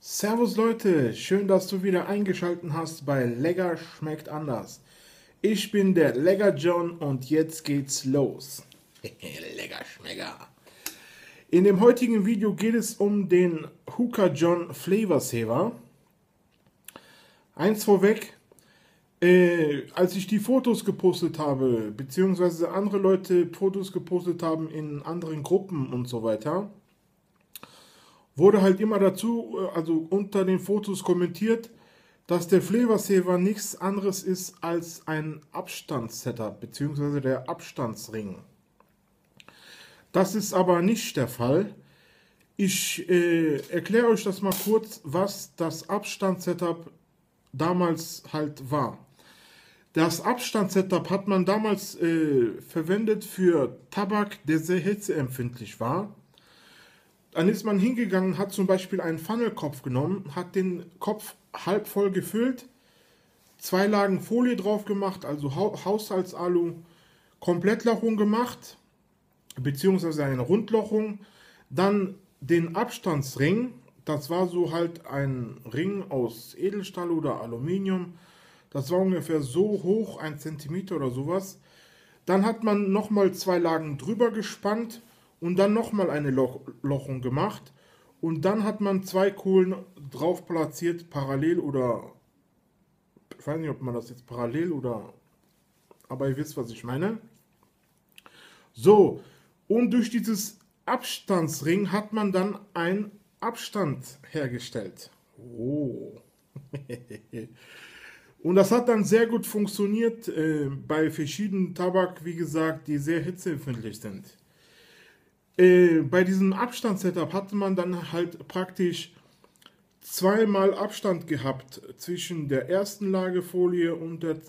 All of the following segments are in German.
Servus Leute, schön, dass du wieder eingeschaltet hast bei Lecker schmeckt anders. Ich bin der Lecker John und jetzt geht's los. Lecker Schmecker. In dem heutigen Video geht es um den Hooker John Flavor Saver. Eins vorweg, als ich die Fotos gepostet habe, beziehungsweise andere Leute Fotos gepostet haben in anderen Gruppen und so weiter, wurde halt immer dazu, also unter den Fotos kommentiert, dass der Flavor Saver nichts anderes ist als ein Abstandssetup, beziehungsweise der Abstandsring. Das ist aber nicht der Fall. Ich erkläre euch das mal kurz, was das Abstandssetup damals halt war. Das Abstandssetup hat man damals verwendet für Tabak, der sehr hitzeempfindlich war. Dann ist man hingegangen, hat zum Beispiel einen Funnelkopf genommen, hat den Kopf halb voll gefüllt, 2 Lagen Folie drauf gemacht, also Haushaltsalu, Komplettlochung gemacht, beziehungsweise eine Rundlochung, dann den Abstandsring, das war so halt ein Ring aus Edelstahl oder Aluminium, das war ungefähr so hoch, 1 cm oder sowas. Dann hat man nochmal 2 Lagen drüber gespannt und dann nochmal eine Lochung gemacht und dann hat man 2 Kohlen drauf platziert, parallel oder, ich weiß nicht, ob man das jetzt parallel oder, aber ihr wisst, was ich meine. So, und durch dieses Abstandsring hat man dann einen Abstand hergestellt. Oh. Und das hat dann sehr gut funktioniert bei verschiedenen Tabak, wie gesagt, die sehr hitzeempfindlich sind. Bei diesem Abstandssetup hatte man dann halt praktisch zweimal Abstand gehabt zwischen der ersten Lage Folie und der,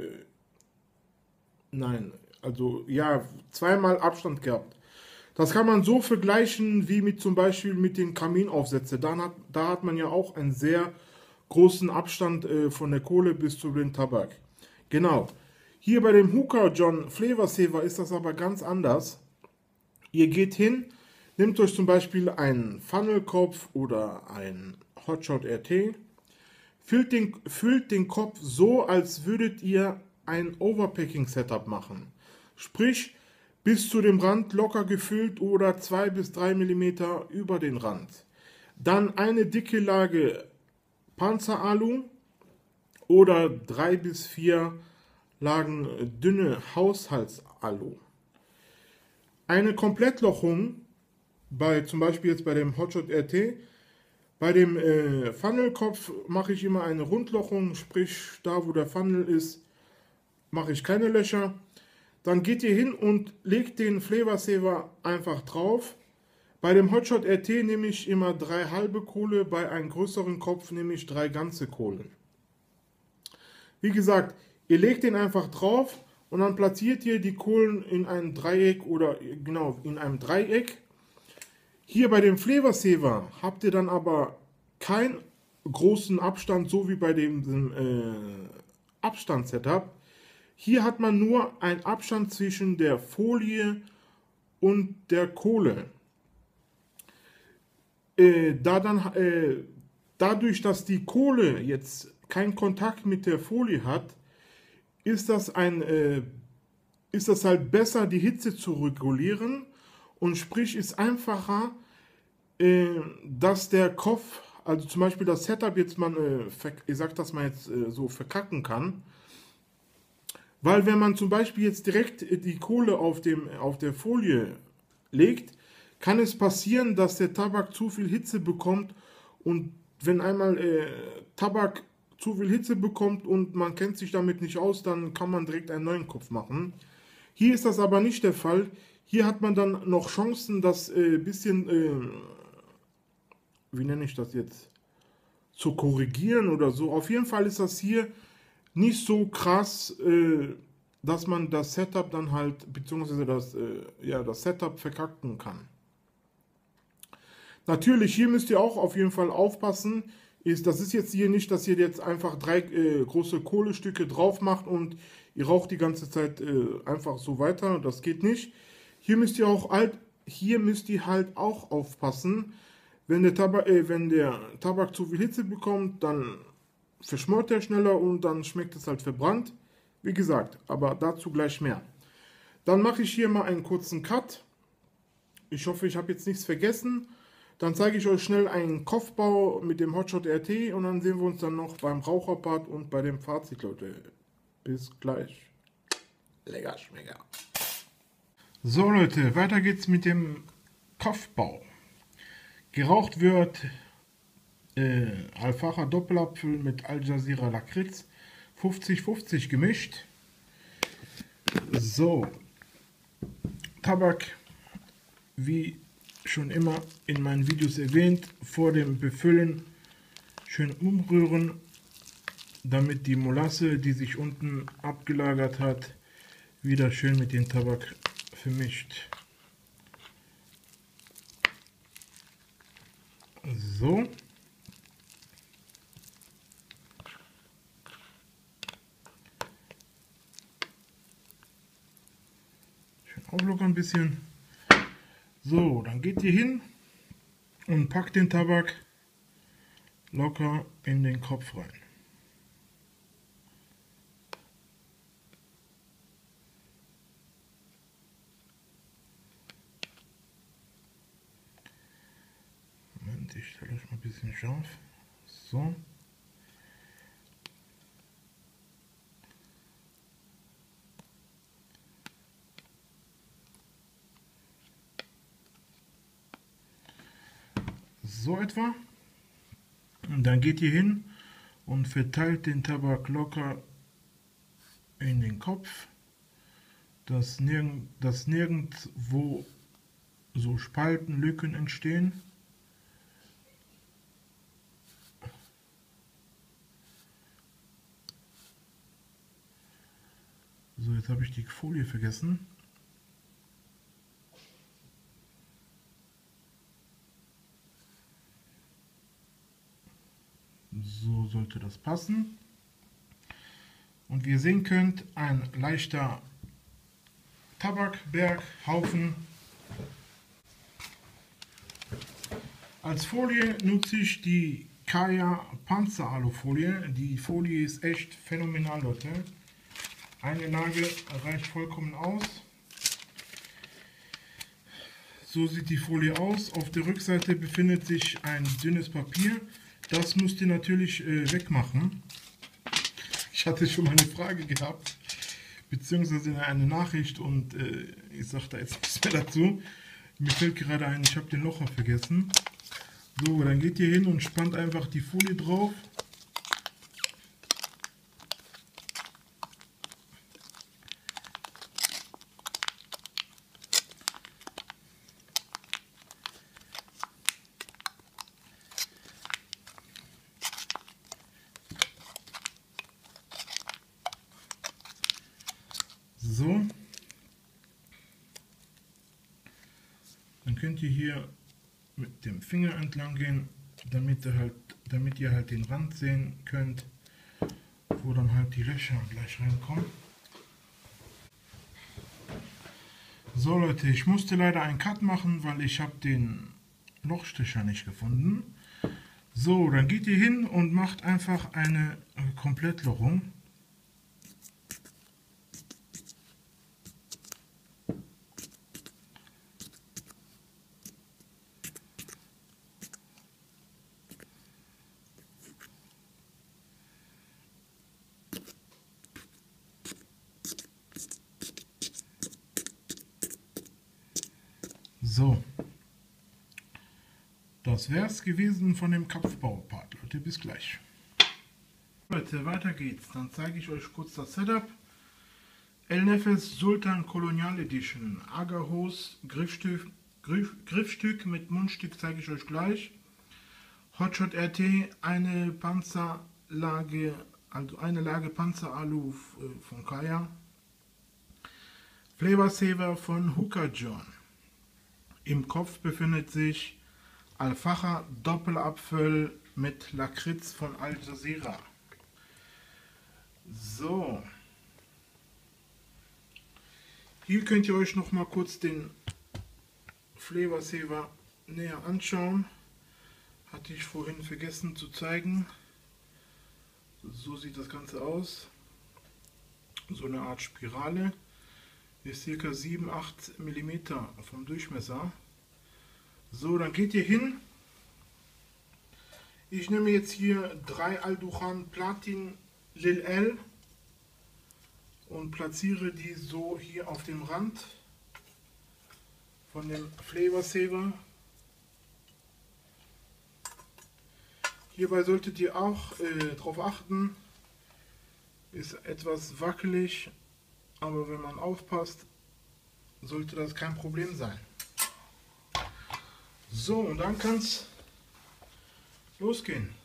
zweimal Abstand gehabt. Das kann man so vergleichen wie mit zum Beispiel mit den Kaminaufsätzen. Da hat man ja auch einen sehr großen Abstand von der Kohle bis zu dem Tabak. Genau. Hier bei dem Hooker John Flavor Saver ist das aber ganz anders. Ihr geht hin, nehmt euch zum Beispiel einen Funnelkopf oder ein Hotshot RT, füllt den Kopf so, als würdet ihr ein Overpacking Setup machen. Sprich, bis zu dem Rand locker gefüllt oder 2 bis 3 mm über den Rand. Dann eine dicke Lage Panzeralu oder 3 bis 4 Lagen dünne Haushaltsalu. Eine Komplettlochung, zum Beispiel jetzt bei dem Hotshot RT, bei dem Funnelkopf mache ich immer eine Rundlochung, sprich da wo der Funnel ist, mache ich keine Löcher. Dann geht ihr hin und legt den Flavor Saver einfach drauf. Bei dem Hotshot RT nehme ich immer 3 halbe Kohle, bei einem größeren Kopf nehme ich 3 ganze Kohlen. Wie gesagt, ihr legt den einfach drauf. Und dann platziert ihr die Kohlen in einem Dreieck oder genau in einem Dreieck. Hier bei dem Flavor Saver habt ihr dann aber keinen großen Abstand, so wie bei dem Abstand-Setup. Hier hat man nur einen Abstand zwischen der Folie und der Kohle. Dadurch, dass die Kohle jetzt keinen Kontakt mit der Folie hat, ist das halt besser, die Hitze zu regulieren und sprich ist einfacher, dass der Kopf, also zum Beispiel das Setup jetzt ich sag das mal jetzt so verkacken kann, weil wenn man zum Beispiel jetzt direkt die Kohle auf der Folie legt, kann es passieren, dass der Tabak zu viel Hitze bekommt und wenn einmal Tabak zu viel Hitze bekommt und man kennt sich damit nicht aus, dann kann man direkt einen neuen Kopf machen. Hier ist das aber nicht der Fall. Hier hat man dann noch Chancen, das bisschen, wie nenne ich das jetzt, zu korrigieren oder so. Auf jeden Fall ist das hier nicht so krass, dass man das Setup dann halt, beziehungsweise das Setup verkacken kann. Natürlich, hier müsst ihr auch auf jeden Fall aufpassen. Das ist jetzt hier nicht, dass ihr jetzt einfach 3 große Kohlestücke drauf macht und ihr raucht die ganze Zeit einfach so weiter. Das geht nicht. Hier müsst ihr halt auch aufpassen, wenn der Tabak zu viel Hitze bekommt, dann verschmort er schneller und dann schmeckt es halt verbrannt. Wie gesagt, aber dazu gleich mehr. Dann mache ich hier mal einen kurzen Cut. Ich hoffe, ich habe jetzt nichts vergessen. Dann zeige ich euch schnell einen Kopfbau mit dem Hotshot RT und dann sehen wir uns dann noch beim Raucherpart und bei dem Fazit, Leute. Bis gleich. Lecker Schmecker. So Leute, weiter geht's mit dem Kopfbau. Geraucht wird Alfacher Doppelapfel mit Al Jazeera Lakritz 50-50 gemischt. So, Tabak, wie schon immer in meinen Videos erwähnt, vor dem Befüllen schön umrühren, damit die Molasse, die sich unten abgelagert hat, wieder schön mit dem Tabak vermischt. So. Schön auflockern ein bisschen. So, dann geht ihr hin und packt den Tabak locker in den Kopf rein. Moment, ich stelle euch mal ein bisschen scharf. So. So etwa. Und dann geht ihr hin und verteilt den Tabak locker in den Kopf, dass nirgendwo so Spalten, Lücken entstehen. So, jetzt habe ich die Folie vergessen. So sollte das passen. Und wie ihr sehen könnt, ein leichter Tabakberghaufen. Als Folie nutze ich die Kaya Panzeralufolie. Die Folie ist echt phänomenal, Leute. Eine Lage reicht vollkommen aus. So sieht die Folie aus. Auf der Rückseite befindet sich ein dünnes Papier. Das müsst ihr natürlich wegmachen. Ich hatte schon mal eine Frage gehabt, beziehungsweise eine Nachricht und ich sage da jetzt nichts mehr dazu. Mir fällt gerade ein, ich habe den Locher vergessen. So, dann geht ihr hin und spannt einfach die Folie drauf. So, dann könnt ihr hier mit dem Finger entlang gehen, damit ihr halt den Rand sehen könnt, wo dann halt die Löcher gleich reinkommen. So Leute, ich musste leider einen Cut machen, weil ich habe den Lochstecher nicht gefunden. So, dann geht ihr hin und macht einfach eine Komplettlochung. So, das wäre es gewesen von dem Kopfbau-Part, Leute, bis gleich. Leute, weiter geht's, dann zeige ich euch kurz das Setup. El Nefes Sultan Colonial Edition, Agarhose, Griffstück mit Mundstück zeige ich euch gleich. Hotshot RT, eine Panzerlage, also eine Lage Panzeralu von Kaya. Flavor Saver von Hookah John. Im Kopf befindet sich Alfacher Doppelapfel mit Lakritz von Al Jazeera. So. Hier könnt ihr euch noch mal kurz den Flavor Saver näher anschauen. Hatte ich vorhin vergessen zu zeigen. So sieht das Ganze aus. So eine Art Spirale. Ist ca. 7-8 mm vom Durchmesser. So, dann geht ihr hin. Ich nehme jetzt hier 3 Alduran Platin Lil L und platziere die so hier auf dem Rand von dem Flavor Saver. Hierbei solltet ihr auch darauf achten, ist etwas wackelig, aber wenn man aufpasst, sollte das kein Problem sein. So, und dann kann es losgehen.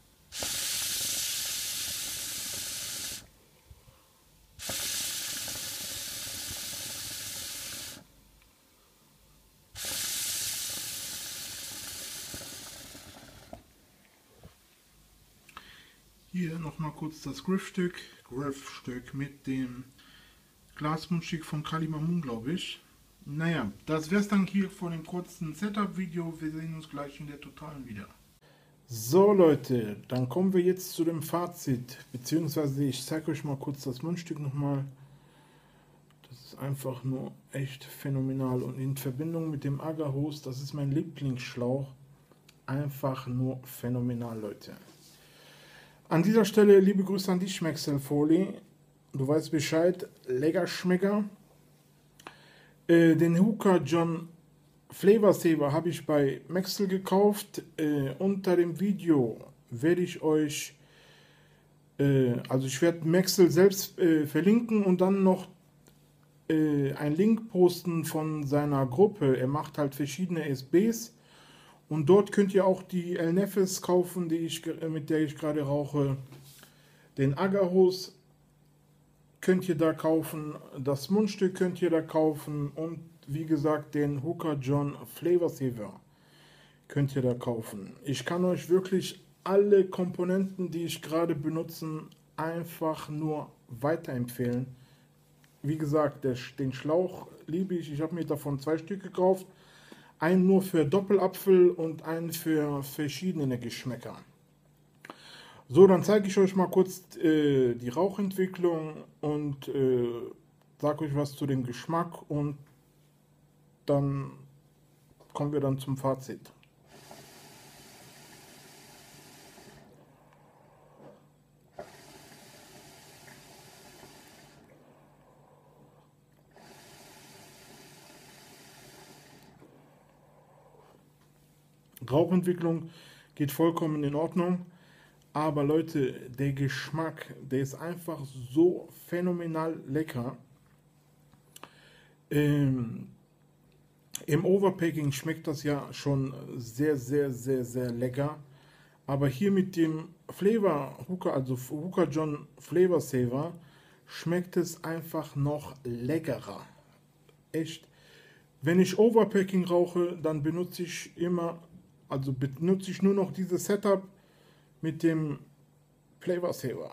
Hier nochmal kurz das Griffstück mit dem Glasmundstück von Kalimamun, glaube ich. Naja, das wäre es dann hier von dem kurzen Setup-Video. Wir sehen uns gleich in der Totalen wieder. So Leute, dann kommen wir jetzt zu dem Fazit, beziehungsweise ich zeige euch mal kurz das Mundstück nochmal. Das ist einfach nur echt phänomenal und in Verbindung mit dem Agarhose, das ist mein Lieblingsschlauch, einfach nur phänomenal, Leute. An dieser Stelle liebe Grüße an dich, Schmeckselfolie. Du weißt Bescheid, lecker Schmecker. Den Hookah John Flavor Saver habe ich bei Maxell gekauft. Unter dem Video werde ich euch, also ich werde Maxell selbst verlinken und dann noch einen Link posten von seiner Gruppe. Er macht halt verschiedene SBs. Und dort könnt ihr auch die El Nefes kaufen, mit der ich gerade rauche. Den Agarhose könnt ihr da kaufen. Das Mundstück könnt ihr da kaufen. Und wie gesagt, den Hookah John Flavor Saver könnt ihr da kaufen. Ich kann euch wirklich alle Komponenten, die ich gerade benutze, einfach nur weiterempfehlen. Wie gesagt, den Schlauch liebe ich. Ich habe mir davon 2 Stück gekauft. Einen nur für Doppelapfel und einen für verschiedene Geschmäcker. So, dann zeige ich euch mal kurz die Rauchentwicklung und sage euch was zu dem Geschmack und dann kommen wir dann zum Fazit. Rauchentwicklung geht vollkommen in Ordnung, aber Leute, der Geschmack, der ist einfach so phänomenal lecker. Im Overpacking schmeckt das ja schon sehr, sehr, sehr, sehr lecker, aber hier mit dem Flavor Hookah, also Hookah John Flavor Saver, schmeckt es einfach noch leckerer. Echt. Wenn ich Overpacking rauche, dann benutze ich nur noch dieses Setup mit dem Flavor Saver.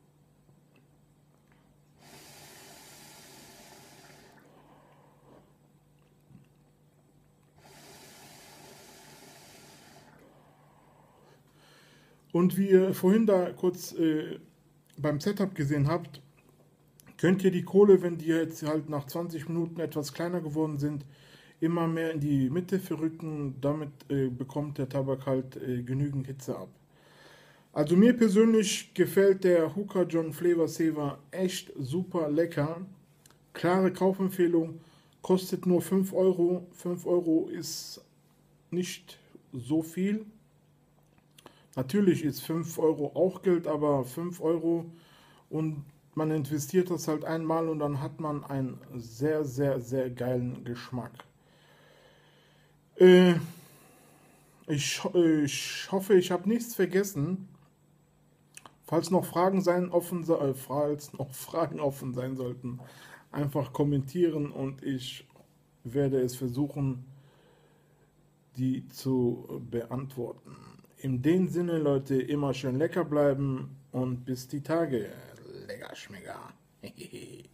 Und wie ihr vorhin da kurz beim Setup gesehen habt, könnt ihr die Kohle, wenn die jetzt halt nach 20 Minuten etwas kleiner geworden sind, immer mehr in die Mitte verrücken. Damit bekommt der Tabak halt genügend Hitze ab. Also mir persönlich gefällt der Hookah John Flavor Saver echt super lecker. Klare Kaufempfehlung, kostet nur 5 Euro. 5 Euro ist nicht so viel. Natürlich ist 5 Euro auch Geld, aber 5 Euro und man investiert das halt einmal und dann hat man einen sehr, sehr, sehr geilen Geschmack. Ich hoffe, ich habe nichts vergessen. Falls noch Fragen offen sein sollten, einfach kommentieren und ich werde es versuchen, die zu beantworten. In dem Sinne, Leute, immer schön lecker bleiben und bis die Tage. Lecker Schmecker.